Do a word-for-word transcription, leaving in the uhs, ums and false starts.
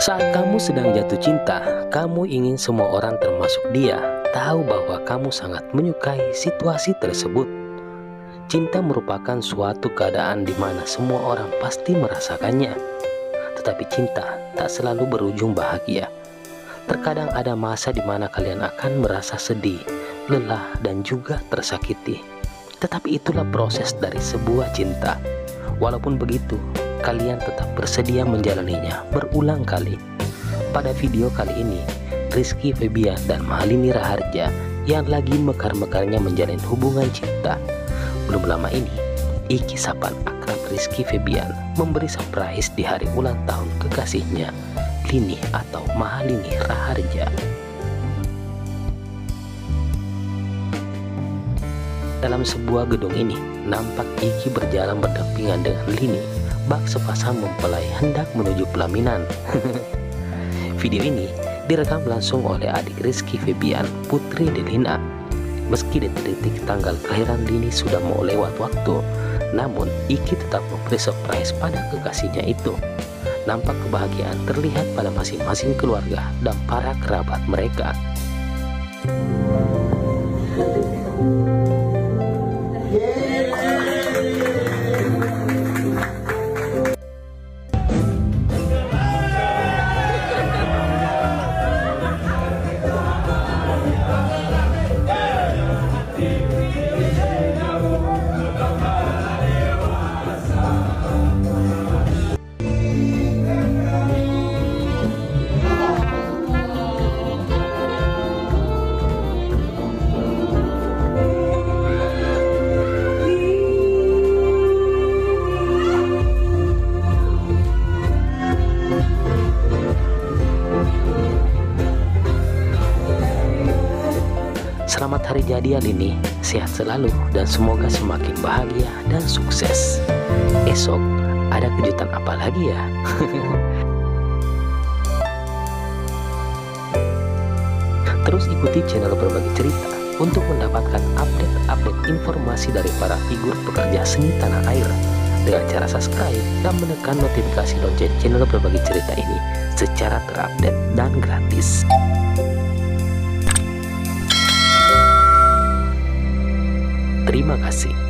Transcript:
Saat kamu sedang jatuh cinta, kamu ingin semua orang termasuk dia tahu bahwa kamu sangat menyukai situasi tersebut. Cinta merupakan suatu keadaan di mana semua orang pasti merasakannya. Tetapi cinta tak selalu berujung bahagia. Terkadang ada masa di mana kalian akan merasa sedih, lelah, dan juga tersakiti. Tetapi itulah proses dari sebuah cinta. Walaupun begitu, kalian tetap bersedia menjalaninya berulang kali. Pada video kali ini, Rizky Febian dan Malini Raharja yang lagi mekar-mekarnya menjalin hubungan cinta. Belum lama ini, Iki Sapan akrab Rizky Febian memberi surprise di hari ulang tahun kekasihnya, Lini atau Malini Raharja. Dalam sebuah gedung ini, nampak Iki berjalan berdampingan dengan Lini, bak sepasang mempelai hendak menuju pelaminan. Video ini direkam langsung oleh adik Rizky Febian, Putri Delina. Meski detik-detik tanggal kelahiran Lini sudah mau lewat waktu, namun Iki tetap memberi surprise pada kekasihnya itu. Nampak kebahagiaan terlihat pada masing-masing keluarga dan para kerabat mereka. Selamat hari jadi ya Lini, sehat selalu dan semoga semakin bahagia dan sukses. Esok ada kejutan apa lagi ya? Terus ikuti channel Berbagi Cerita untuk mendapatkan update-update informasi dari para figur pekerja seni tanah air dengan cara subscribe dan menekan notifikasi lonceng channel Berbagi Cerita ini secara terupdate dan gratis. Terima kasih.